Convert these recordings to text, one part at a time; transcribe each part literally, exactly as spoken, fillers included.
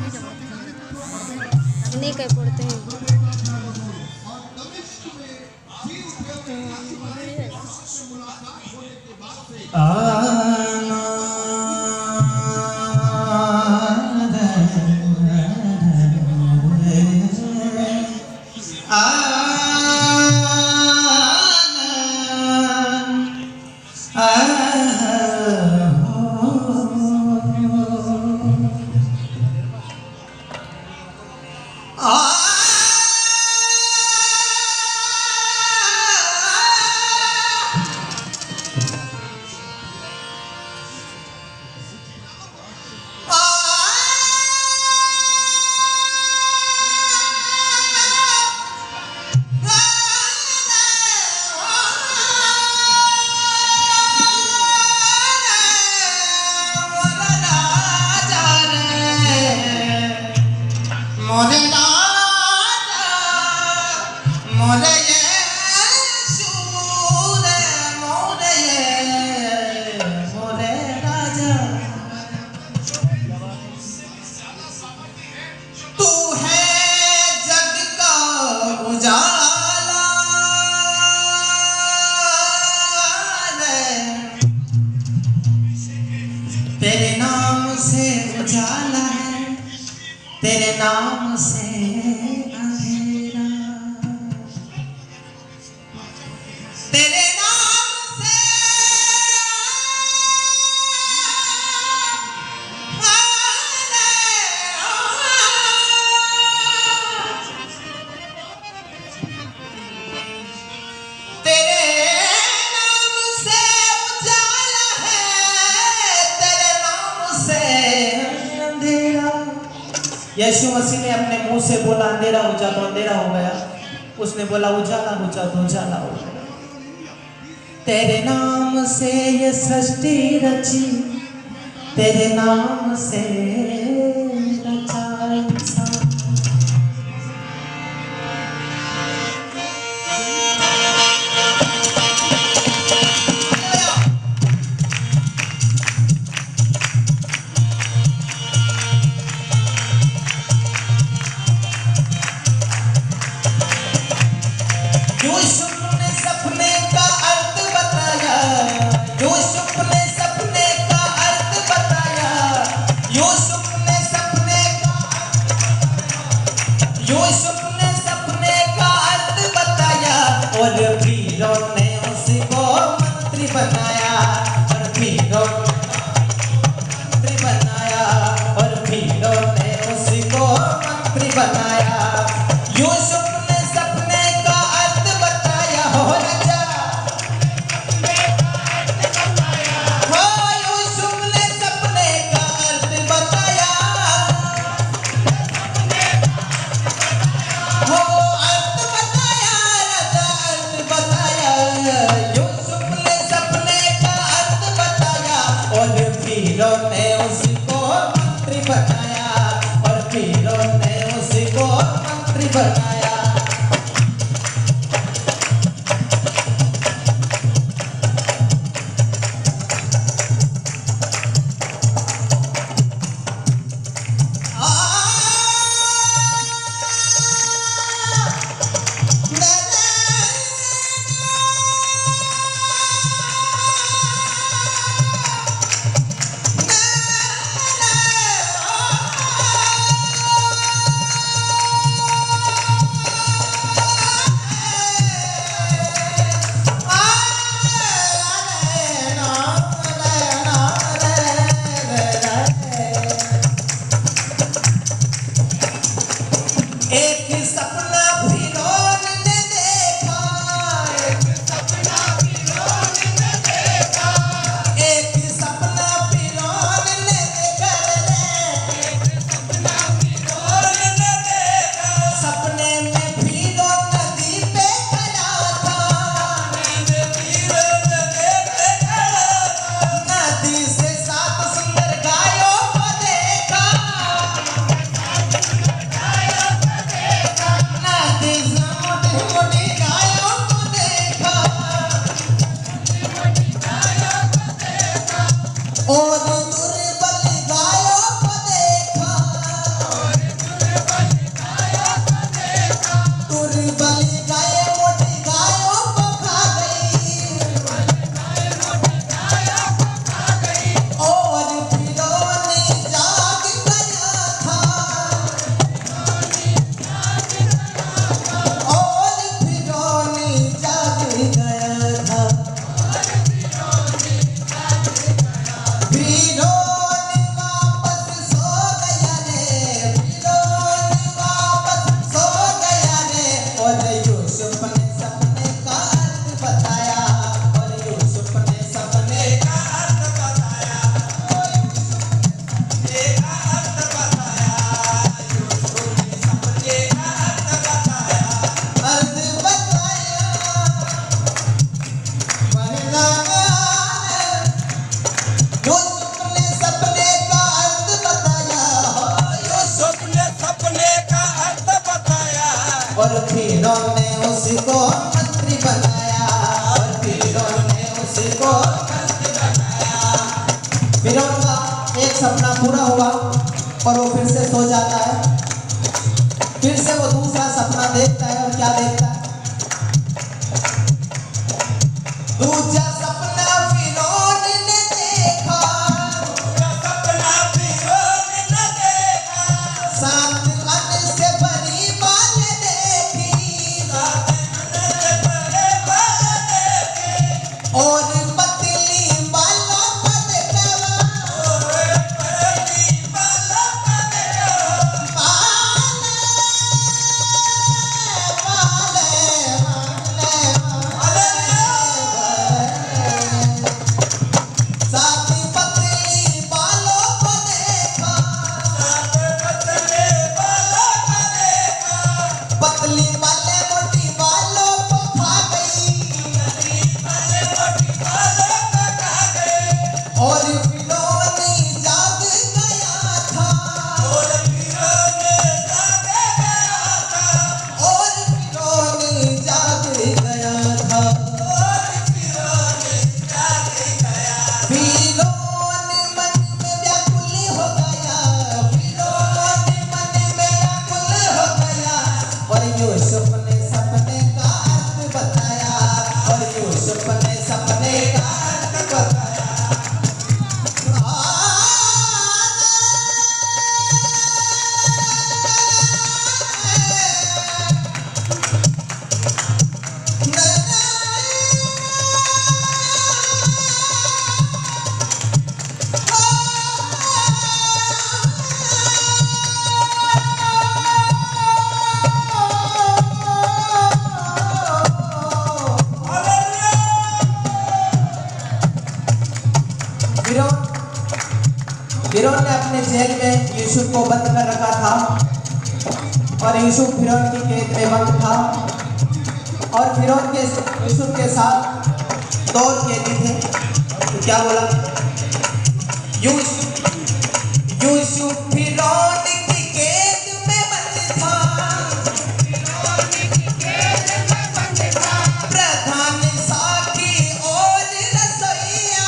नहीं कह पड़ते हैं तेरे नाम से उजाला है, तेरे नाम से अंधेरा, तेरे नाम से यीशु मसीह ने अपने मुंह से बोला अंधेरा हो जा तो अंधेरा हो गया, उसने बोला उजाला हो जा तो उजाला हो गया। तेरे नाम से ये सृष्टि रची, तेरे नाम से रचा इंसान। यूसुफ ने सपने का अर्थ बताया, यूसुफ ने सपने का अर्थ बताया, यूसुफ ने सपने का यूसुफ ने सपने का अर्थ बताया, और वीरों ने उसको मंत्री बनाया, और वीरों मंत्री बनाया, और वीरों ने उसको मंत्री बनाया। यूसुफ वीरों ने उसको मंत्री बनाया, और वीरों ने उसको मंत्री बनाया। और फिरौन ने उसको मंत्री बनाया, और फिरौन ने उसको मंत्री बनाया। फिरौन का एक सपना पूरा हुआ और वो फिर से सो जाता है। फिर से वो दूसरा सपना देखता है और क्या देखता है? दूसरा सपना फिरौन ने देखा, सपना फिरौन ने देखा, सात अन्न से भरी बाल देखी, सात अन्न से भरे बाल देखे, और पतली बालों का देखा, और पतली बालों का देखा, बाल पतली बाले मोटी बालों को खा गई, पतली बाले मोटी बालों को खा गई। और फिरौन जाग गया था, और फिरौन जाग गया था, और फिरौन जाग गया था, और फिरौन जाग गया। फिरौन मन में व्याकुल हो गया, फिरौन मन में व्याकुल हो गया। और यूसुफ ने सपने का अर्थ बताया, और यूसुफ ने सपने का अर्थ बताया। फिरौन ने अपने जेल में यूसुफ को बंद कर रखा था, और यूसुफ फिरौन की कैद में बंद था, और फिरौन के यूसुफ के साथ दो और कैदी थे। तो क्या बोला? यूसुफ यूसुफ फिरौन की कैद में बंद था, प्रधान साकी और रसोइया,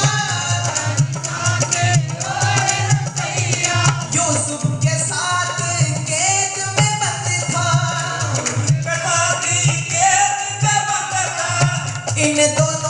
यूसुफ के साथ कैद में बंद था, कैद में बंद था। इन दोनों